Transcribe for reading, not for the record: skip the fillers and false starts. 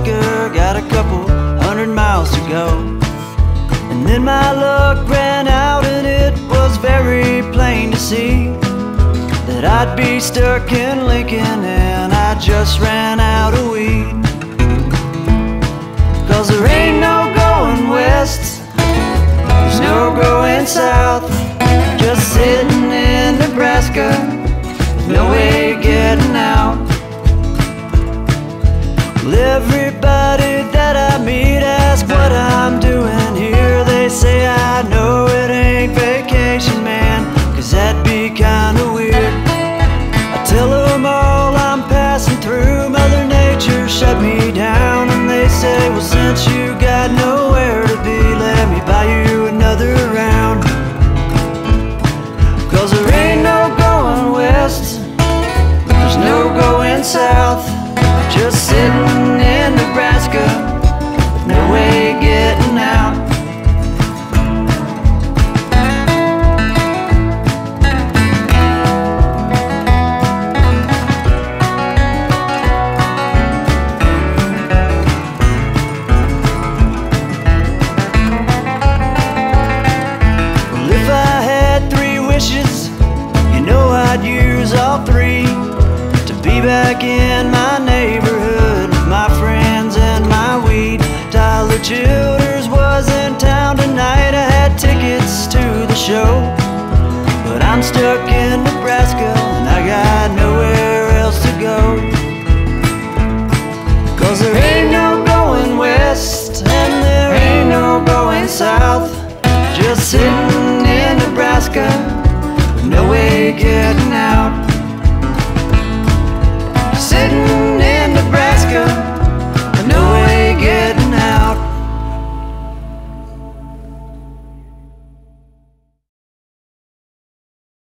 Nebraska, got a couple 100 miles to go. And then my luck ran out and it was very plain to see that I'd be stuck in Lincoln and I just ran out of weed. 'Cause there ain't no going west, there's no going south, just sitting in Nebraska with no way getting out. Well, everybody that I meet asks what I'm doing here. They say I know it ain't vacation, man, 'cause that'd be kinda weird. I tell them all I'm passing through, Mother Nature shut me down. And they say, well, since you got nowhere to be, let me buy you another round. 'Cause there ain't no going west, there's no going south, just sitting in Nebraska with no way getting out. Well, if I had 3 wishes, you know I'd use all 3 to be back in my neighborhood with my friends and my weed. Tyler Childers was in town tonight, I had tickets to the show, but I'm stuck in Nebraska